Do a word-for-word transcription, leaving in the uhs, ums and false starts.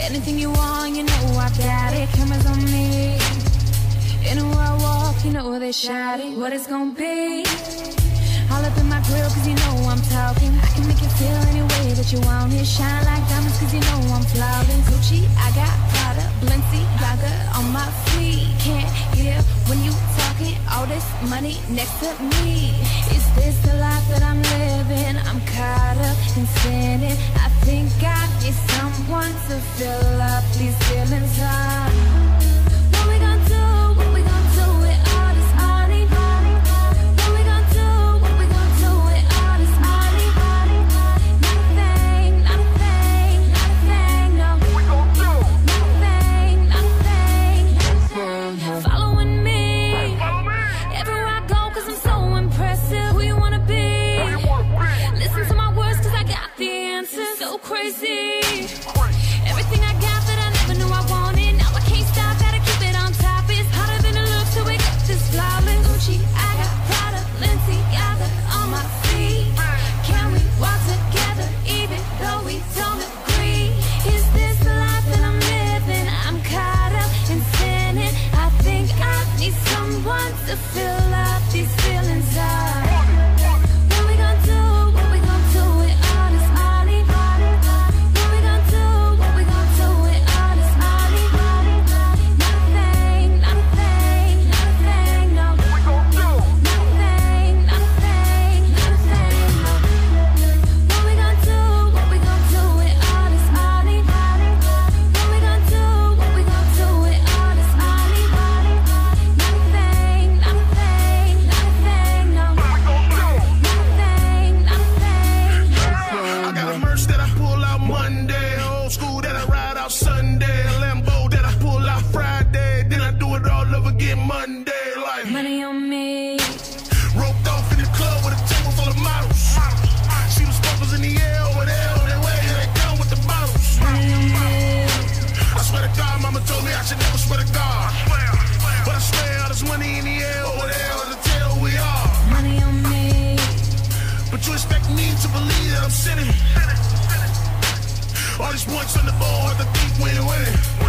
Anything you want, you know I got it. Cameras on me. Anywhere I walk, you know they shout it. What it's gonna be? All up in my grill, cause you know I'm talking. I can make you feel any way that you want it. Shine like diamonds, cause you know I'm flawless. Gucci, I got Prada, Balenciaga on my feet. Can't hear when you talking. All this money next to me. Is this the life that I'm living? I'm caught up in sinning. I think I need someone to fill up these feelings up. What we gonna do? What we gonna do with all this money? What we gonna do? What we gonna do with all this money? Not a thing, not a thing, not a thing, no. What we gonna do? Not a thing, not a thing, not a thing. Following me, everywhere I go, cause I'm so impressive. Who you wanna be? Listen to my words, cause I got the answers. So crazy. Everything I got that I never knew I wanted. Now I can't stop, gotta keep it on top. It's hotter than it looks, so we got this flawless. Gucci, I got Prada, Balenciaga on my feet. Can we walk together even though we don't agree? Is this the life that I'm living? I'm caught up in sinning. I think I need someone to fill up these feelings up. What we gonna do? What we gonna do with all this money? What we gonna do? What we gonna do with all this money? Not a thing, not a thing, not a thing, no. What we gonna do? Not a thing, not a thing, not a thing, no. What we gonna do? What we gonna do with all this money? What we gonna do? What we gonna do with all this money? Not a thing, not a thing, not a thing, no. What we gonna do? Not a thing, not a thing, not a thing. I got a merch that I pull out Monday, old school that I ride out Sunday, a Lambo that I pull out Friday, then I do it all over again Monday, like Money on me. roped off in the club with a table full of models. See the sparkles in the air over there, on their way, here they come with the bottles. Money on me. I swear to God, mama told me I should never swear to God, but I swear all this money in the air over there to tell who we are. Money on me. But you expect me to believe that I'm sinning? All these points on the board, the thief when winning.